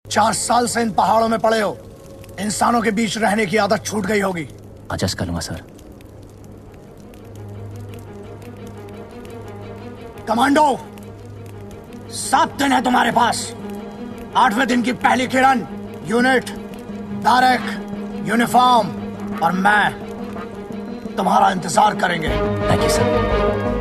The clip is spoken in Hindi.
4 साल से इन पहाड़ों में पड़े हो, इंसानों के बीच रहने की आदत छूट गई होगी। एडजस्ट कर लूंगा सर। कमांडो, 7 दिन है तुम्हारे पास। 8वें दिन की पहली किरण, यूनिट, बैरक, यूनिफॉर्म और मैं तुम्हारा इंतजार करेंगे। Thank you sir.